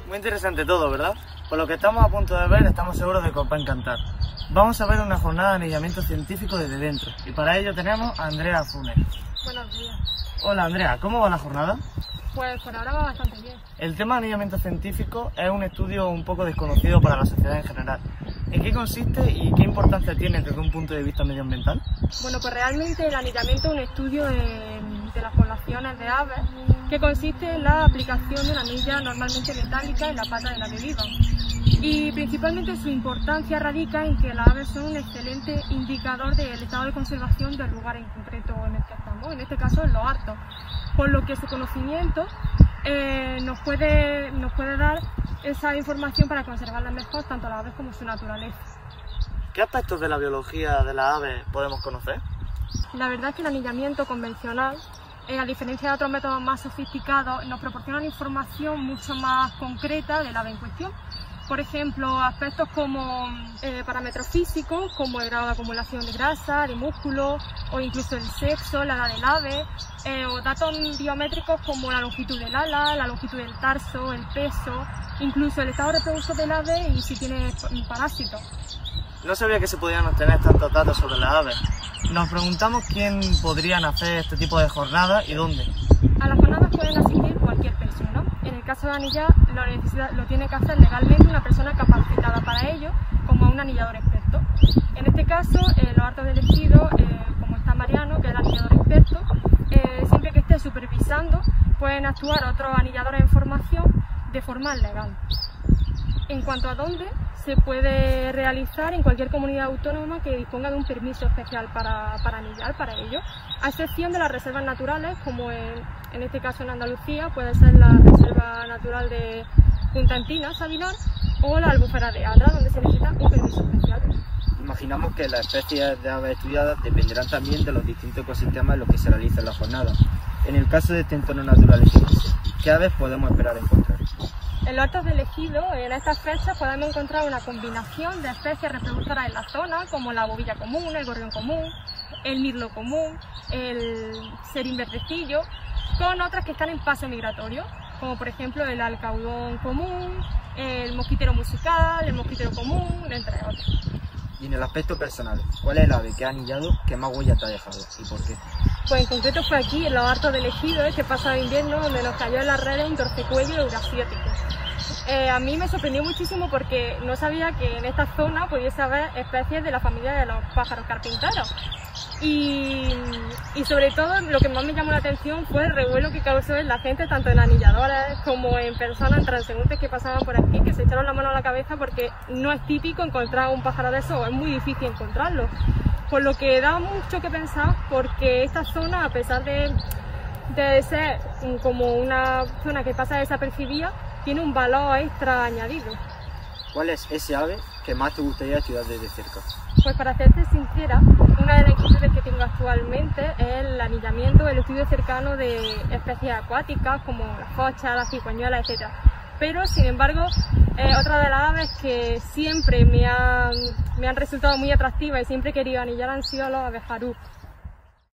Muy interesante todo, ¿verdad? Por lo que estamos a punto de ver, estamos seguros de que os va a encantar. Vamos a ver una jornada de anillamiento científico desde dentro, y para ello tenemos a Andrea Funes. Buenos días. Hola Andrea, ¿cómo va la jornada? Pues por ahora va bastante bien. El tema de anillamiento científico es un estudio un poco desconocido para la sociedad en general. ¿En qué consiste y qué importancia tiene desde un punto de vista medioambiental? Bueno, pues realmente el anillamiento es un estudio de las poblaciones de aves que consiste en la aplicación de una anilla normalmente metálica en la pata del ave viva. Y principalmente su importancia radica en que las aves son un excelente indicador del estado de conservación del lugar en concreto en el que estamos, en este caso en los Hartos, por lo que su conocimiento nos puede dar esa información para conservarlas mejor, tanto las aves como su naturaleza. ¿Qué aspectos de la biología de las aves podemos conocer? La verdad es que el anillamiento convencional, a diferencia de otros métodos más sofisticados, nos proporciona información mucho más concreta del ave en cuestión. Por ejemplo, aspectos como parámetros físicos, como el grado de acumulación de grasa, de músculo, o incluso el sexo, la edad del ave, o datos biométricos como la longitud del ala, la longitud del tarso, el peso, incluso el estado reproductor del ave y si tiene parásitos. No sabía que se podían obtener tantos datos sobre las aves. Nos preguntamos quién podrían hacer este tipo de jornadas y dónde. A las jornadas pueden asistir cualquier persona. En el caso de anillar, lo tiene que hacer legalmente una persona capacitada para ello, como un anillador experto. En este caso, los Hartos de Ejido, como está Mariano, que es el anillador experto, siempre que esté supervisando, pueden actuar otros anilladores en formación de forma legal. En cuanto a dónde, se puede realizar en cualquier comunidad autónoma que disponga de un permiso especial para anillar para ello, a excepción de las reservas naturales, como en este caso en Andalucía puede ser la Reserva Natural de Punta Encinas, Aguilar, o la Albufera de Adra, donde se necesita un permiso especial. Imaginamos que las especies de aves estudiadas dependerán también de los distintos ecosistemas en los que se realiza la jornada. En el caso de este entorno natural, ¿qué aves podemos esperar encontrar? En los Hartos del Ejido, en estas fechas, podemos encontrar una combinación de especies reproductoras en la zona, como la bobilla común, el gorrión común, el mirlo común, el serín verdecillo, con otras que están en paso migratorio, como por ejemplo el alcaudón común, el mosquitero musical, el mosquitero común, entre otros. Y en el aspecto personal, ¿cuál es el ave que ha anillado que más huella te ha dejado y por qué? Pues en concreto fue aquí, en los Hartos del Ejido, este pasado invierno, donde nos cayó en las redes un torcecuello eurasiático. A mí me sorprendió muchísimo porque no sabía que en esta zona pudiese haber especies de la familia de los pájaros carpinteros. Y sobre todo lo que más me llamó la atención fue el revuelo que causó en la gente, tanto en anilladores como en personas, en transeúntes que pasaban por aquí, que se echaron la mano a la cabeza porque no es típico encontrar un pájaro de eso, es muy difícil encontrarlo. Por lo que da mucho que pensar porque esta zona, a pesar de ser como una zona que pasa desapercibida, tiene un valor extra añadido. ¿Cuál es ese ave que más te gustaría estudiar desde cerca? Pues para serte sincera, una de las inquietudes que tengo actualmente es el anillamiento, el estudio cercano de especies acuáticas como las fochas, las cigüeñuelas, etc. Pero, sin embargo, otra de las aves que siempre me han resultado muy atractivas y siempre he querido anillar han sido los abejarús.